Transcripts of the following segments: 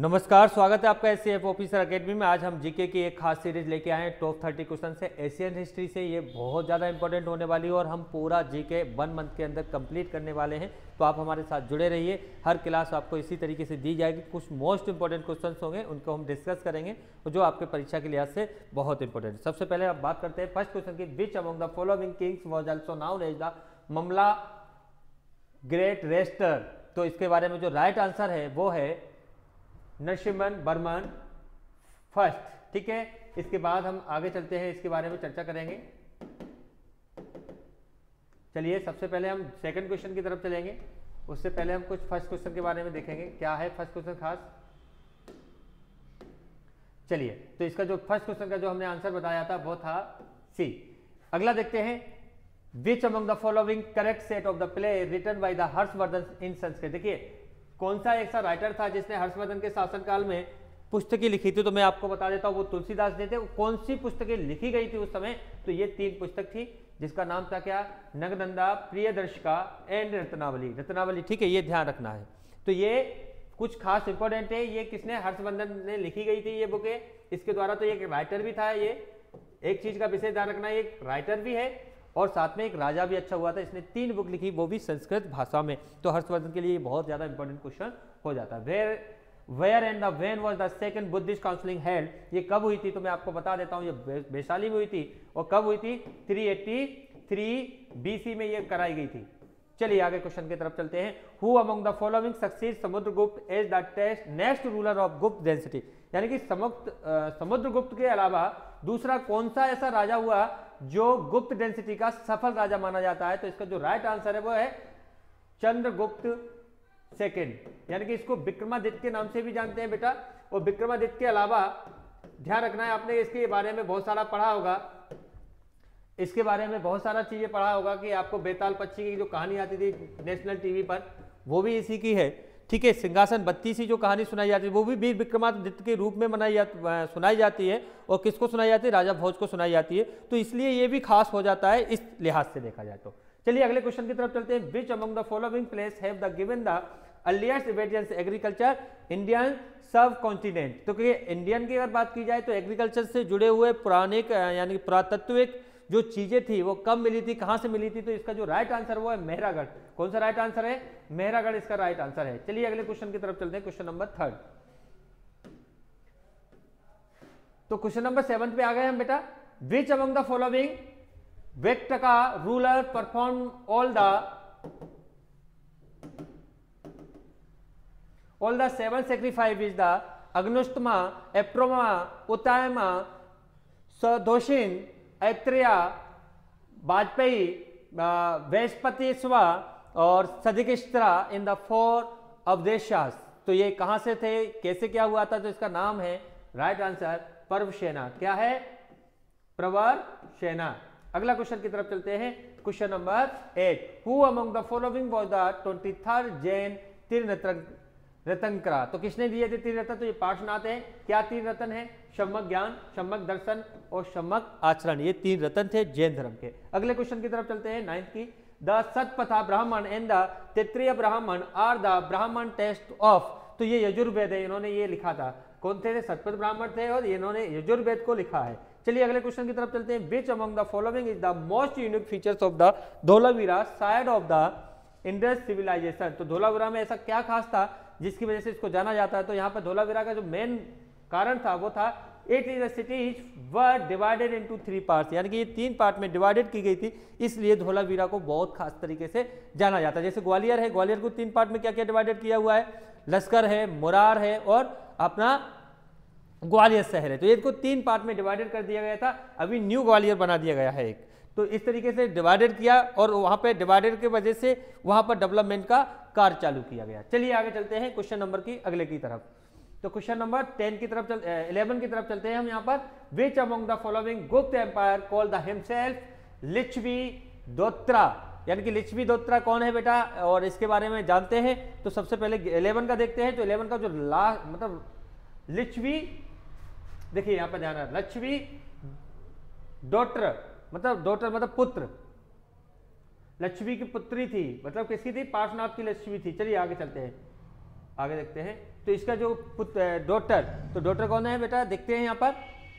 नमस्कार, स्वागत है आपका एससीएफ ऑफिसर एकेडमी में। आज हम जीके की एक खास सीरीज लेके आए हैं टॉप 30 क्वेश्चन से एशियन हिस्ट्री से। ये बहुत ज़्यादा इंपॉर्टेंट होने वाली है और हम पूरा जीके 1 मंथ के अंदर कंप्लीट करने वाले हैं। तो आप हमारे साथ जुड़े रहिए। हर क्लास आपको इसी तरीके से दी जाएगी। कुछ मोस्ट इंपॉर्टेंट क्वेश्चन होंगे, उनको हम डिस्कस करेंगे जो आपके परीक्षा के लिहाज से बहुत इंपॉर्टेंट है। सबसे पहले आप बात करते हैं फर्स्ट क्वेश्चन की। Which among the following kings was also known as the Mamalla great wrestler. तो इसके बारे में जो राइट आंसर है वो है नरसिम्हन वर्मन फर्स्ट। ठीक है, इसके बाद हम आगे चलते हैं, इसके बारे में चर्चा करेंगे। चलिए सबसे पहले हम सेकंड क्वेश्चन की तरफ चलेंगे। उससे पहले हम कुछ फर्स्ट क्वेश्चन के बारे में देखेंगे क्या है फर्स्ट क्वेश्चन खास। चलिए, तो इसका जो फर्स्ट क्वेश्चन का जो हमने आंसर बताया था वो था सी। अगला देखते हैं, which among the following correct set of the play written by the Harshavardhana in Sanskrit. देखिए कौन सा ऐसा राइटर था जिसने हर्षवर्धन के शासनकाल में पुस्तकें लिखी थी। तो मैं आपको बता देता हूँ वो तुलसीदास जी थे। कौन सी पुस्तकें लिखी गई थी उस समय, तो ये 3 पुस्तक थी जिसका नाम था क्या, नगनंदा, प्रियदर्शिका एंड रत्नावली। रत्नावली, ठीक है, ये ध्यान रखना है। तो ये कुछ खास इंपॉर्टेंट है। ये किसने, हर्षवर्धन ने लिखी गई थी ये बुकें। इसके द्वारा तो एक राइटर भी था। ये एक चीज का विशेष ध्यान रखना, एक राइटर भी है और साथ में एक राजा भी अच्छा हुआ था। इसने 3 बुक लिखी, वो भी संस्कृत भाषा में। तो हर्षवर्धन के लिए बहुत ज्यादा इंपॉर्टेंट क्वेश्चन हो जाता है। Where and the when was the second Buddhist counselling held. ये कब हुई थी तो मैं आपको बता देता हूँ। ये वैशाली में हुई थी और कब हुई थी, 383 बीसी में ये कराई गई थी। चलिए आगे क्वेश्चन की तरफ चलते हैं। Who among the following succeed Samudragupta as the next ruler of Gupta density. यानी कि समुद्रगुप्त के अलावा दूसरा कौन सा ऐसा राजा हुआ जो गुप्त डेंसिटी का सफल राजा माना जाता है। तो इसका जो राइट आंसर है वो है चंद्रगुप्त सेकंड। यानी कि इसको विक्रमादित्य के नाम से भी जानते हैं बेटा। और विक्रमादित्य के अलावा ध्यान रखना है, आपने इसके बारे में बहुत सारा पढ़ा होगा। इसके बारे में बहुत सारा चीजें पढ़ा होगा कि आपको बेताल पक्षी की जो कहानी आती थी नेशनल टीवी पर, वो भी इसी की है। ठीक है, सिंहासन बत्ती सी जो कहानी सुनाई जाती है वो भी वीर विक्रमादित्य के रूप में सुनाई जाती है। और किसको सुनाई जाती है, राजा भोज को सुनाई जाती है। तो इसलिए ये भी खास हो जाता है इस लिहाज से देखा जाए तो। चलिए अगले क्वेश्चन की तरफ चलते हैं। Which among the following place have the given the earliest evidence agriculture Indian subcontinent. तो इंडियन की अगर बात की जाए तो एग्रीकल्चर से जुड़े हुए पुराने यानी पुरातत्विक जो चीजें थी वो कब मिली थी, कहां से मिली थी। तो इसका जो राइट आंसर वो है मेहरागढ़। कौन सा राइट आंसर है, मेहरागढ़ इसका राइट आंसर है। चलिए अगले क्वेश्चन की तरफ चलते हैं, क्वेश्चन नंबर 3। तो क्वेश्चन नंबर 7 पे आ गए हम बेटा। Which among the following Vedic ruler perform all the 7 sacrifice is the Agnishtoma, Aptoryama, उतायमा, सदोषिन, ऐत्रेया, वाजपेयी, वैस्पतिस्वा और सदिकिस्त्रा इन द 4 अवदेशास। तो ये कहां से थे, कैसे क्या हुआ था। तो इसका नाम है राइट आंसर प्रवरसेना। क्या है, प्रवरसेना। अगला क्वेश्चन की तरफ चलते हैं, question number 8। Who among the following was the 23rd Jain Tirthankara. तो किसने दिए थे 3 रत्न, तो ये पार्श्वनाथ है। क्या 3 रत्न है, सम्यक ज्ञान, सम्यक दर्शन और सम्यक आचरण। ये 3 रत्न थे जैन धर्म के। अगले क्वेश्चन की तरफ चलते हैं 9th की। द सतपथा ब्राह्मण and the Taittiriya Brahmana are the Brahmana text of. तो ये यजुर्वेद है, इन्होंने ये लिखा था। कौन थे, सतपथ ब्राह्मण थे और इन्होंने यजुर्वेद को लिखा है। चलिए अगले क्वेश्चन की तरफ चलते हैं। Which among the following is the most unique features of the Dholavira side of the Indus civilization. तो धोलावीरा में ऐसा क्या खास था जिसकी वजह से इसको जाना जाता है। तो यहाँ पर धोलावीरा का जो मेन कारण था वो था it is cities were divided into 3 parts. यानी कि ये 3 पार्ट में डिवाइडेड की गई थी, इसलिए धोलावीरा को बहुत खास तरीके से जाना जाता है। जैसे ग्वालियर है, ग्वालियर को 3 पार्ट में क्या क्या डिवाइडेड किया हुआ है, लश्कर है, मुरार है और अपना ग्वालियर शहर है। तो इनको 3 पार्ट में डिवाइडेड कर दिया गया था। अभी न्यू ग्वालियर बना दिया गया है एक। तो इस तरीके से डिवाइडेड किया और वहां पे डिवाइडेड की वजह से वहां पर डेवलपमेंट का कार्य चालू किया गया। चलिए आगे चलते हैं क्वेश्चन नंबर की अगले की तरफ। तो क्वेश्चन नंबर 11 की तरफ चलते हैं हम यहाँ पर। Which among the following Gupta empire call the himself Lichchhavi दोत्रा। यानी कि लिच्छवी दोत्रा कौन है बेटा, और इसके बारे में जानते हैं। तो सबसे पहले 11 का देखते हैं। तो 11 का जो मतलब लिच्छवी, देखिए यहाँ पर ध्यान रखना, लिच्छवी डॉटर मतलब पुत्र, लक्ष्मी की पुत्री थी, मतलब किसकी थी, पार्श्वनाथ की लक्ष्मी थी। चलिए आगे चलते हैं। आगे देखते हैं। तो इसका जो डॉटर, तो डॉटर कौन है बेटा, देखते हैं यहाँ पर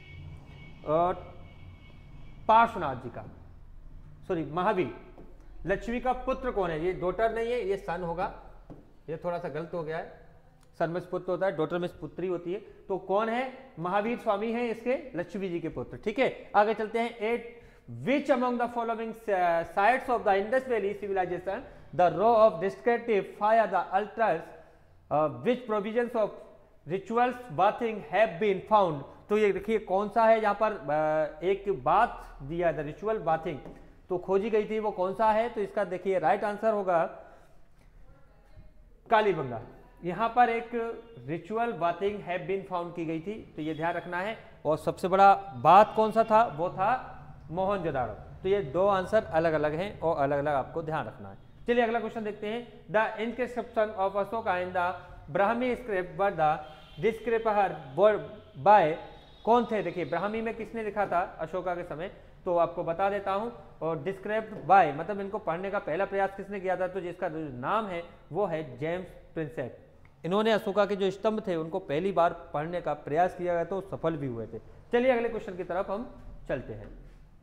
पार्श्वनाथ जी का, सॉरी महावीर। लक्ष्मी का पुत्र कौन है, ये डॉटर नहीं है, ये सन होगा, ये थोड़ा सा गलत हो गया है, सन में पुत्र होता है, डॉटर में पुत्री होती है। तो कौन है, महावीर स्वामी है इसके लक्ष्मी जी के पुत्र। ठीक है, आगे चलते हैं। 8 Which among the following sites of the Indus Valley civilization the row of descriptive fire the altars which provisions of rituals bathing have been found। तो ये देखिए कौन सा है, यहाँ पर एक बात दिया है, रिचुअल बाथिंग, तो खोजी गई थी, वो कौन सा है। तो इसका देखिए राइट आंसर होगा कालीबंगा। यहाँ पर एक ritual bathing have been found की गई थी, तो ये ध्यान रखना है। और सबसे बड़ा बात कौन सा था, वो था मोहनजोदाड़ो। तो ये दो आंसर अलग अलग हैं और अलग अलग आपको ध्यान रखना है। चलिए अगला क्वेश्चन देखते हैं। The inscription of Ashoka in the Brahmi script were the decipher by, कौन थे, देखिए ब्राह्मी में किसने लिखा था अशोका के समय, तो आपको बता देता हूं। और डिस्क्राइब्ड बाय मतलब इनको पढ़ने का पहला प्रयास किसने किया था, तो जिसका जो नाम है वो है जेम्स प्रिंसेप। इन्होंने अशोका के जो स्तंभ थे उनको पहली बार पढ़ने का प्रयास किया गया, तो सफल भी हुए थे। चलिए अगले क्वेश्चन की तरफ हम चलते हैं।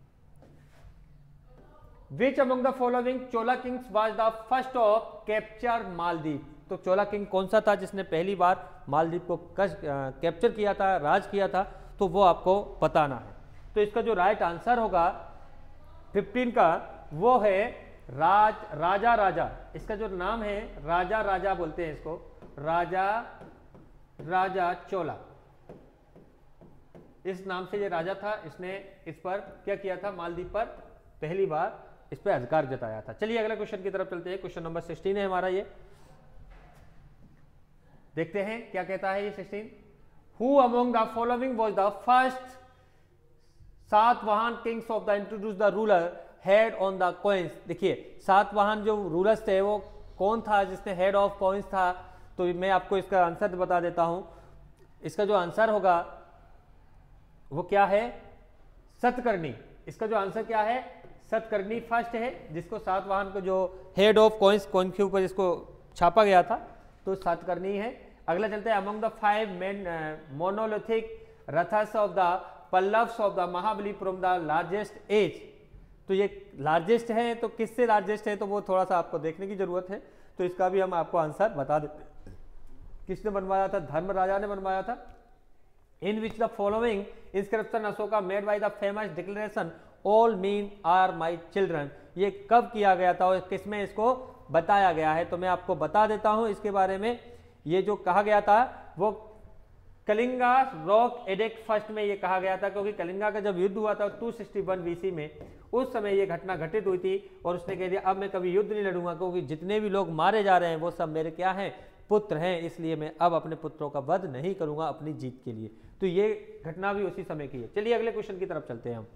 Which among the following Chola kings was the first of capture Maldives. तो चोला किंग कौन सा था जिसने पहली बार मालदीव को कैप्चर किया था, राज किया था, तो वो आपको बताना है। तो इसका जो राइट आंसर होगा 15 का, वो है राजा राजा। इसका जो नाम है राजा राजा बोलते हैं इसको, राजा राजा चोला, इस नाम से ये राजा था। इसने इस पर क्या किया था, मालदीव पर पहली बार इस पर अधिकार जताया था। चलिए अगला क्वेश्चन की तरफ चलते हैं। क्वेश्चन नंबर 16 है हमारा, ये देखते हैं क्या कहता है ये 16। Who among the following was the first Satavahana kings of the introduce the ruler head on the coins. देखिए सातवाहन जो रूलर्स थे वो कौन था जिसने हेड ऑफ कॉइन्स था, तो मैं आपको इसका आंसर बता देता हूं। इसका जो आंसर होगा वो क्या है, सतकर्णी। इसका जो आंसर क्या है, सतकर्णी फर्स्ट है, जिसको सातवाहन को जो हेड ऑफ कॉइन्स, कॉइन के ऊपर जिसको छापा गया था, तो सतकर्णी है। अगला चलते हैं। Among the 5 main monolithic rathas of the Pallavas of the Mahabalipuram the largest edge. तो ये लार्जेस्ट है, तो किससे लार्जेस्ट है, तो वो थोड़ा सा आपको देखने की जरूरत है। तो इसका भी हम आपको आंसर बता देते हैं। किसने बनवाया था, धर्मराजा ने बनवाया था। In which the following inscription Ashoka made by the famous declaration all men are my children. ये कब किया गया था और किसमें इसको बताया गया है, तो मैं आपको बता देता हूं इसके बारे में। ये जो कहा गया था वो कलिंगा रॉक एडिक्ट फर्स्ट में ये कहा गया था, क्योंकि कलिंगा का जब युद्ध हुआ था 261 बीसी में, उस समय ये घटना घटित हुई थी। और उसने कह दिया अब मैं कभी युद्ध नहीं लड़ूंगा, क्योंकि जितने भी लोग मारे जा रहे हैं वो सब मेरे क्या हैं, पुत्र हैं, इसलिए मैं अब अपने पुत्रों का वध नहीं करूंगा अपनी जीत के लिए। तो ये घटना भी उसी समय की है। चलिए अगले क्वेश्चन की तरफ चलते हैं हम।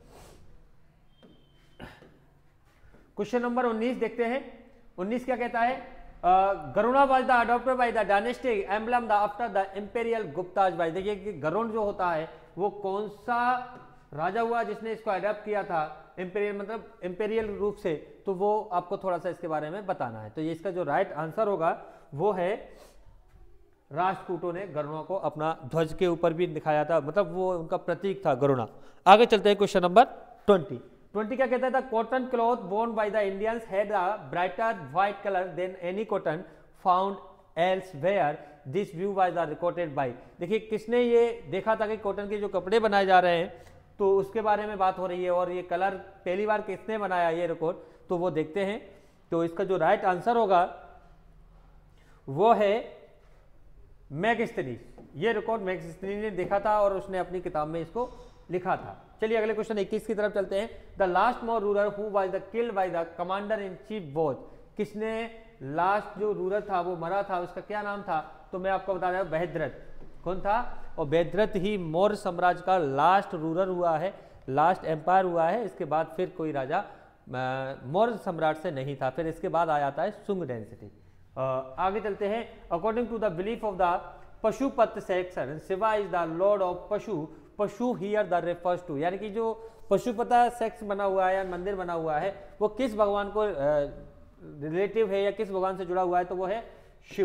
क्वेश्चन नंबर 19 देखते हैं। 19 क्या कहता है, Garuda was the adopted by the dynastic emblem the after the imperial Guptas by. देखिए कि गरुड़ जो होता है वो कौन सा राजा हुआ जिसने इसको अडॉप्ट किया था, इंपेरियल मतलब इंपेरियल रूप से, तो वो आपको थोड़ा सा इसके बारे में बताना है। तो ये इसका जो राइट आंसर होगा वो है राष्ट्रकूटों ने गरुड़ों को अपना ध्वज के ऊपर भी दिखाया था, मतलब वो उनका प्रतीक था गरुड़ा। आगे चलते हैं। क्वेश्चन नंबर 20 क्या कहता था, cotton cloth borne by the Indians had a brighter white colour than any cotton found elsewhere, this view was recorded by. देखिए किसने ये देखा था कि कॉटन के जो कपड़े बनाए जा रहे हैं, तो उसके बारे में बात हो रही है, और ये कलर पहली बार किसने बनाया ये रिकॉर्ड, तो वो देखते हैं। तो इसका जो राइट आंसर होगा वो है मैगस्थनीज। ये रिकॉर्ड मैगस्थनीज ने देखा था और उसने अपनी किताब में इसको लिखा था। चलिए अगले क्वेश्चन 21 की तरफ चलते हैं। The last Maurya ruler who was the killed by the commander in chief was. किसने लास्ट जो रूलर था वो मरा था, उसका क्या नाम था, तो मैं आपको बता रहा हूं बृहद्रथ। कौन था, और बृहद्रथ ही मौर्य साम्राज्य का लास्ट रूलर हुआ है, लास्ट एम्पायर हुआ है। इसके बाद फिर कोई राजा मौर्य सम्राट से नहीं था, फिर इसके बाद आ जाता है सुंग डेंसिटी। आगे चलते हैं। According to the belief of the Pashupata section, Shiva is the lord of pashu, pashu here the refers to. यानी कि जो पशुपता सेक्स बना हुआ है या मंदिर बना हुआ है वो किस भगवान को रिलेटिव है या किस भगवान से जुड़ा हुआ है, तो वो है शिवा।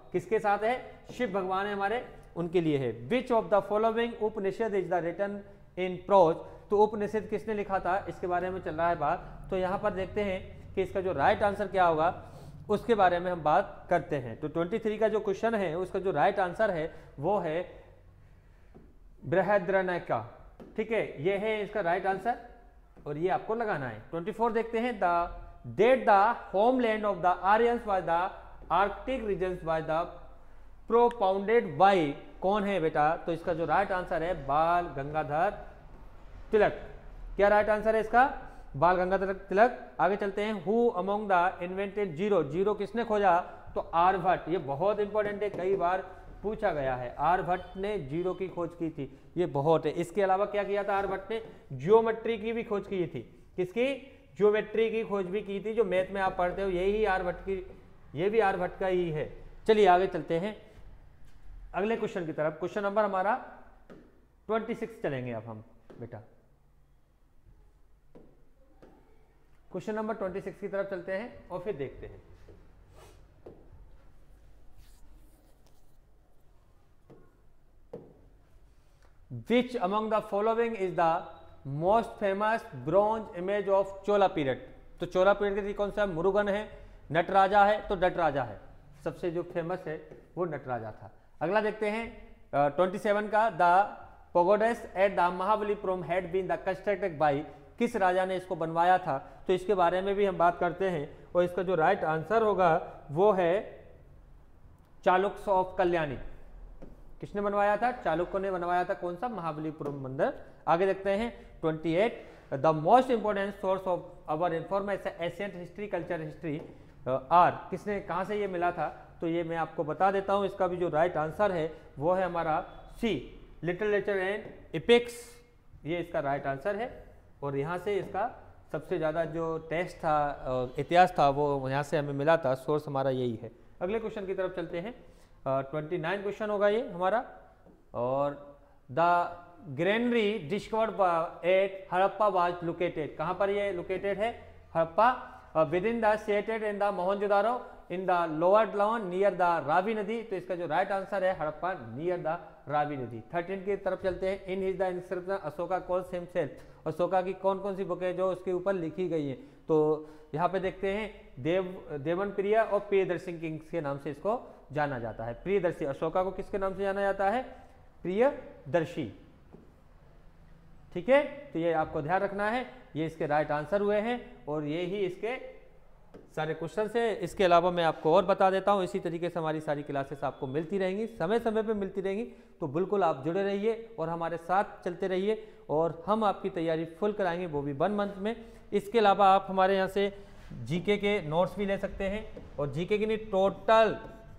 किसके साथ है? शिव भगवान है हमारे, उनके लिए है। Which of the following Upanishad is the written in prose, तो उपनिषद किसने लिखा था इसके बारे में चल रहा है बात। तो यहाँ पर देखते हैं कि इसका जो राइट आंसर क्या होगा उसके बारे में हम बात करते हैं। तो 23 का जो क्वेश्चन है उसका जो राइट आंसर है वो है बृहद्रण्यका। ठीक है, ये है इसका राइट आंसर और ये आपको लगाना है। 24 देखते हैं, the homeland of the Aryans by the arctic regions by the propounded by, कौन है बेटा? तो इसका जो राइट आंसर है बाल गंगाधर तिलक। क्या राइट आंसर है इसका? बाल गंगाधर तिलक। आगे चलते हैं, who among the invented zero, zero किसने खोजा? तो आर्यभट्ट। ये बहुत इंपॉर्टेंट है, कई बार पूछा गया है। आर्यभट्ट ने जीरो की खोज की थी, ये बहुत है। इसके अलावा क्या किया था आर्यभट्ट ने? ज्योमेट्री की भी खोज की थी। किसकी? ज्योमेट्री की खोज भी की थी, जो मैथ में आप पढ़ते हो यही आर्यभट्ट की, ये भी आर्यभट्ट का ही है। चलिए आगे चलते हैं अगले क्वेश्चन की तरफ। क्वेश्चन नंबर हमारा 26 चलेंगे अब हम बेटा। क्वेश्चन नंबर 26 की तरफ चलते हैं और फिर देखते हैं। Which among the following is the most famous bronze image of Chola period? तो चोला पीरियड के कौन सा? मुरुगन है, नटराजा है, तो नटराजा है। सबसे जो फेमस है वो नटराजा था। अगला देखते हैं 27 का, the pagodas at the Mahabalipuram had been the constructed by, किस राजा ने इसको बनवाया था? तो इसके बारे में भी हम बात करते हैं और इसका जो राइट आंसर होगा वो है चालुक्य ऑफ कल्याणी। किसने बनवाया था? चालुक्य ने बनवाया था। कौन सा? महाबलीपुरम मंदिर। आगे देखते हैं 28, the most important source of our information ancient history culture history are, किसने, कहां से ये मिला था? तो ये मैं आपको बता देता हूं। इसका भी जो राइट आंसर है वो है हमारा सी, लिटरेचर एंड इपिक्स, ये इसका राइट आंसर है। और यहाँ से इसका सबसे ज़्यादा जो टेस्ट था, इतिहास था, वो यहाँ से हमें मिला था। सोर्स हमारा यही है। अगले क्वेश्चन की तरफ चलते हैं। 29 क्वेश्चन होगा ये हमारा। और the granary discovered at Harappa was located, कहाँ पर ये लोकेटेड है? Harappa. Within the sited in the Mohenjodaro in the lower lawn near the Ravi nadi, तो इसका जो राइट आंसर है हड़प्पा नियर द रावी नदी। 13 की तरफ चलते हैं। In his the inscription Ashoka calls himself, Ashoka की कौन कौन सी बुकें जो उसके ऊपर लिखी गई हैं? तो यहाँ पे देखते हैं देवन प्रिय और प्रियदर्शी किंग्स के नाम से इसको जाना जाता है। प्रियदर्शी, अशोका को किसके नाम से जाना जाता है? प्रियदर्शी। ठीक है, तो ये आपको ध्यान रखना है। ये इसके राइट आंसर हुए हैं और ये ही इसके सारे क्वेश्चन है। इसके अलावा मैं आपको और बता देता हूँ, इसी तरीके से हमारी सारी क्लासेस आपको मिलती रहेंगी, समय समय पे मिलती रहेंगी। तो बिल्कुल आप जुड़े रहिए और हमारे साथ चलते रहिए और हम आपकी तैयारी फुल कराएंगे, वो भी 1 मंथ में। इसके अलावा आप हमारे यहाँ से जीके के नोट्स भी ले सकते हैं और जीके की नहीं, टोटल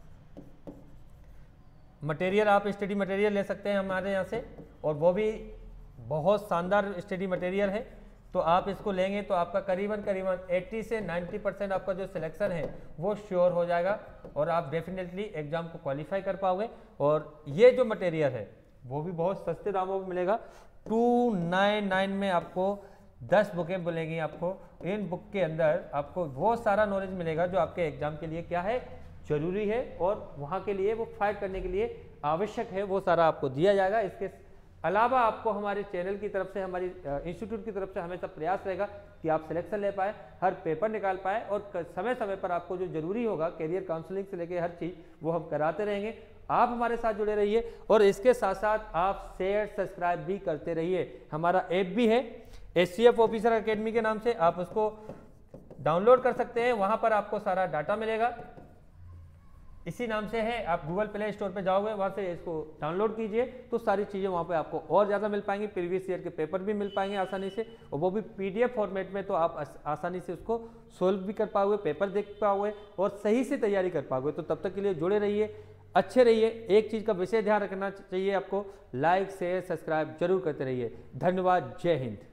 मटेरियल, आप स्टडी मटेरियल ले सकते हैं हमारे यहाँ से, और वो भी बहुत शानदार स्टडी मटेरियल है। तो आप इसको लेंगे तो आपका करीबन 80 से 90% आपका जो सिलेक्शन है वो श्योर हो जाएगा और आप डेफिनेटली एग्जाम को क्वालिफाई कर पाओगे। और ये जो मटेरियल है वो भी बहुत सस्ते दामों में मिलेगा। 299 में आपको 10 बुकें मिलेंगी आपको। इन बुक के अंदर आपको वो सारा नॉलेज मिलेगा जो आपके एग्जाम के लिए क्या है, जरूरी है और वहाँ के लिए वो फाइट करने के लिए आवश्यक है, वो सारा आपको दिया जाएगा। इसके अलावा आपको हमारे चैनल की तरफ से, हमारी इंस्टीट्यूट की तरफ से हमेशा प्रयास रहेगा कि आप सिलेक्शन ले पाए, हर पेपर निकाल पाए और समय समय पर आपको जो जरूरी होगा करियर काउंसलिंग से लेकर हर चीज़ वो हम कराते रहेंगे। आप हमारे साथ जुड़े रहिए और इसके साथ साथ आप शेयर सब्सक्राइब भी करते रहिए। हमारा ऐप भी है SCF ऑफिसर अकेडमी के नाम से, आप उसको डाउनलोड कर सकते हैं, वहाँ पर आपको सारा डाटा मिलेगा। इसी नाम से है, आप गूगल प्ले स्टोर पे जाओगे, वहाँ से इसको डाउनलोड कीजिए तो सारी चीज़ें वहाँ पे आपको और ज़्यादा मिल पाएंगी। प्रीवियस ईयर के पेपर भी मिल पाएंगे आसानी से, और वो भी PDF फॉर्मेट में, तो आप आसानी से उसको सोल्व भी कर पाओगे, पेपर देख पाओगे और सही से तैयारी कर पाओगे। तो तब तक के लिए जुड़े रहिए, अच्छे रहिए। एक चीज़ का विशेष ध्यान रखना चाहिए आपको, लाइक शेयर सब्सक्राइब जरूर करते रहिए। धन्यवाद, जय हिंद।